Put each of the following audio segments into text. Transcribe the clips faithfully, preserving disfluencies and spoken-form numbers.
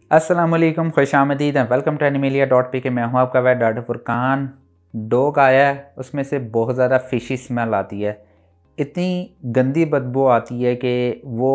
अस्सलाम वालेकुम, खुशामदीद हैं। Welcome to animalia dot P K. मैं हूँ आपका वैद डॉक्टर फुरकान। डॉग आया है, उसमें से बहुत ज़्यादा फिशी स्मेल आती है। इतनी गंदी बदबू आती है कि वो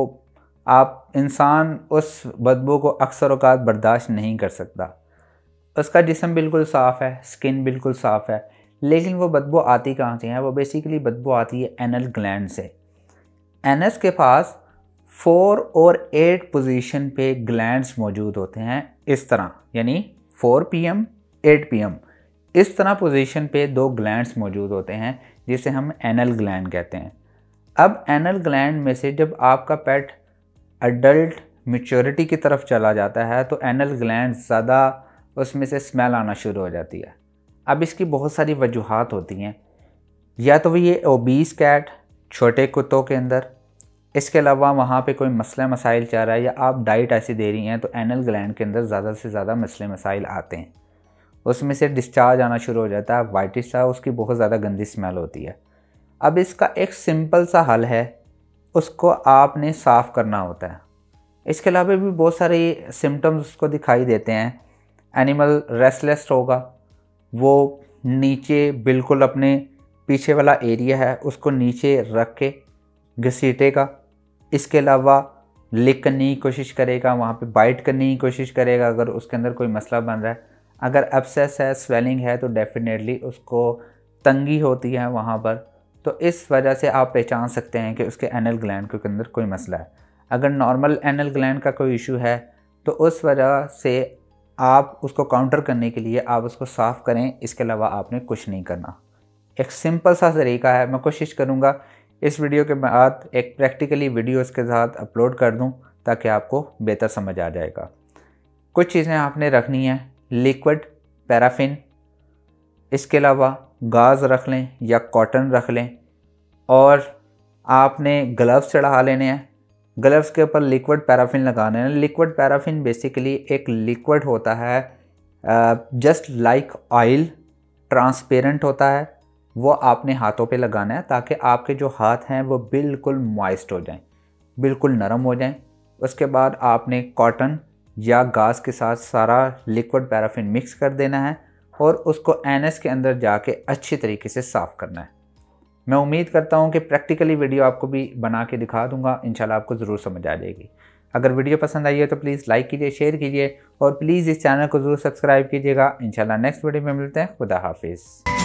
आप इंसान उस बदबू को अक्सर औक़ात बर्दाश्त नहीं कर सकता। उसका जिस्म बिल्कुल साफ़ है, स्किन बिल्कुल साफ़ है, लेकिन वो बदबू आती कहाँ से है? वो बेसिकली बदबू आती है एनल ग्लैंड से। एनस के पास फोर और एट पोजीशन पे ग्लैंड्स मौजूद होते हैं, इस तरह, यानी four P M eight P M इस तरह पोजीशन पे दो ग्लैंड्स मौजूद होते हैं जिसे हम एनल ग्लैंड कहते हैं। अब एनल ग्लैंड में से जब आपका पेट अडल्ट मैच्योरिटी की तरफ चला जाता है तो एनल ग्लैंड ज़्यादा उसमें से स्मेल आना शुरू हो जाती है। अब इसकी बहुत सारी वजूहात होती हैं, या तो ये ओबीस कैट, छोटे कुत्तों के अंदर, इसके अलावा वहाँ पे कोई मसला मसाइल चल रहा है या आप डाइट ऐसी दे रही हैं तो एनल ग्लैंड के अंदर ज़्यादा से ज़्यादा मसले मसाइल आते हैं, उसमें से डिस्चार्ज आना शुरू हो जाता है, वाइटिस सा, उसकी बहुत ज़्यादा गंदी स्मेल होती है। अब इसका एक सिंपल सा हल है, उसको आपने साफ़ करना होता है। इसके अलावा भी बहुत सारे सिम्टम्स उसको दिखाई देते हैं। एनिमल रेस्टलेस होगा, वो नीचे बिल्कुल अपने पीछे वाला एरिया है उसको नीचे रख के घसीटेगा। इसके अलावा लिक करने की कोशिश करेगा, वहाँ पे बाइट करने की कोशिश करेगा अगर उसके अंदर कोई मसला बन रहा है। अगर एब्सेस है, स्वेलिंग है तो डेफिनेटली उसको तंगी होती है वहाँ पर। तो इस वजह से आप पहचान सकते हैं कि उसके एनल ग्लैंड के अंदर कोई मसला है। अगर नॉर्मल एनल ग्लैंड का कोई इशू है तो उस वजह से आप उसको काउंटर करने के लिए आप उसको साफ़ करें, इसके अलावा आपने कुछ नहीं करना। एक सिंपल सा तरीका है। मैं कोशिश करूँगा इस वीडियो के बाद एक प्रैक्टिकली वीडियो इसके साथ अपलोड कर दूं ताकि आपको बेहतर समझ आ जाएगा। कुछ चीज़ें आपने रखनी है, लिक्विड पैराफिन, इसके अलावा गाज रख लें या कॉटन रख लें, और आपने ग्लव्स चढ़ा लेने हैं। ग्लव्स के ऊपर लिक्विड पैराफिन लगाने हैं। लिक्विड पैराफिन बेसिकली एक लिक्विड होता है, जस्ट लाइक ऑयल, ट्रांसपेरेंट होता है। वो आपने हाथों पे लगाना है ताकि आपके जो हाथ हैं वो बिल्कुल मॉइस्ट हो जाएं, बिल्कुल नरम हो जाएं। उसके बाद आपने कॉटन या गाज के साथ सारा लिक्विड पैराफिन मिक्स कर देना है और उसको एनस के अंदर जाके अच्छी तरीके से साफ़ करना है। मैं उम्मीद करता हूं कि प्रैक्टिकली वीडियो आपको भी बना के दिखा दूंगा, इंशाल्लाह आपको ज़रूर समझ आ जाएगी। अगर वीडियो पसंद आई है तो प्लीज़ लाइक कीजिए, शेयर कीजिए और प्लीज़ इस चैनल को ज़रूर सब्सक्राइब कीजिएगा। इंशाल्लाह नेक्स्ट वीडियो में मिलते हैं। खुदा हाफिज़।